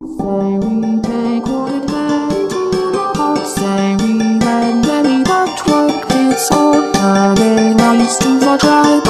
Say we take one hand to the heart. Say we lend any that work. It's all coming nice to the tribe.